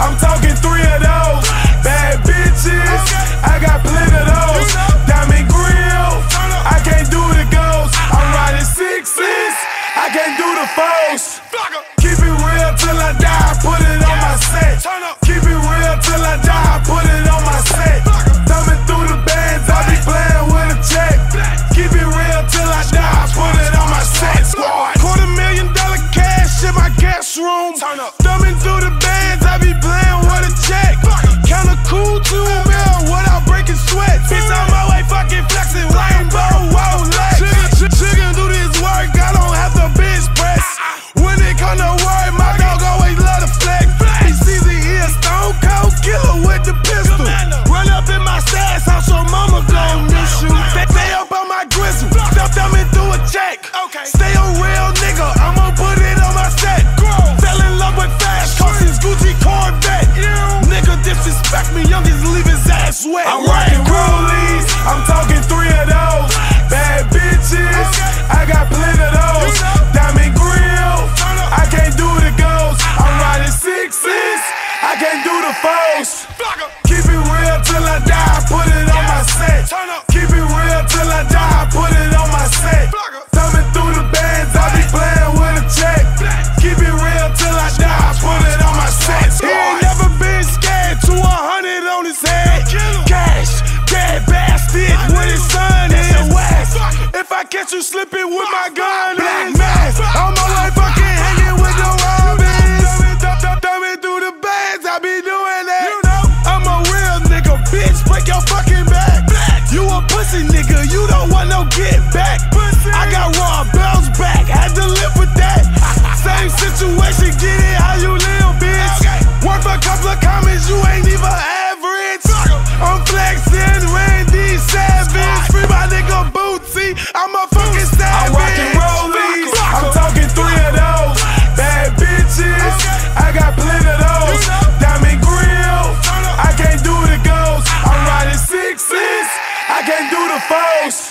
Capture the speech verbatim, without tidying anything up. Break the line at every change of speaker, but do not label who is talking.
I'm talking three of those. Bad bitches, I got plenty of those. Diamond grill, I can't do the ghost. I'm riding sixes, I can't do the foes. Keep it real till I die, put it on my set. Keep it real till I die, put it on my set. Thumbing through the bands, I be playing with a check. Keep it real till I die, put it on my set. Quarter million dollar cash in my guest room. Thumbing through the bands, I be playing with a check. Kinda cool two mil without breaking sweat. Bitch, on my way fucking flexing, rainbow, whoa, legs. Chicken do this work, I don't have to bench press. When it come to work, my dog always love to flex. He sees it, he a stone cold killer with the pistol. Run up in my stash house, your mama gon' miss you. Stay up on my grizzle, stop thumbing through a check. Stay a real nigga, I'ma put it on my set. Fell in love with fast cars, his Gucci Corvette. Nigga disrespect me, youngest leave his ass wet. I'm rockin' rollies, I'm talking three of those. Bad bitches, I got plenty of those. Diamond grill, I can't do the ghost. I'm riding sixes, I can't do the foes. Keep it real till I die, put it on my set. Keep it real till I die, put it on my set. Thumbing through the bands, I be playing with a check. Keep it real till I die, put it on my set. He ain't never been scared, to a hundred on his head. Cash, dead bastard with his son in West. If I catch you slipping with my gun in mask, on my way fucking hanging with the Robins. Thumbing through the bands, I be doing that. I'm a real nigga, bitch, break your fucking back. You a pussy nigga, you don't want no get back. I got raw bells back, had to live with that. Same situation, get it how you live, bitch. Worth a couple of comments, you ain't even average. I'm flexing, Randy Savage. Free my nigga Bootsy, I'm a fucking savage. I'm rockin' rollies, I'm talking three of those. Bad bitches, I got plenty of those. Diamond grill, I can't do the ghost. I'm riding sixes, I can't do the foes.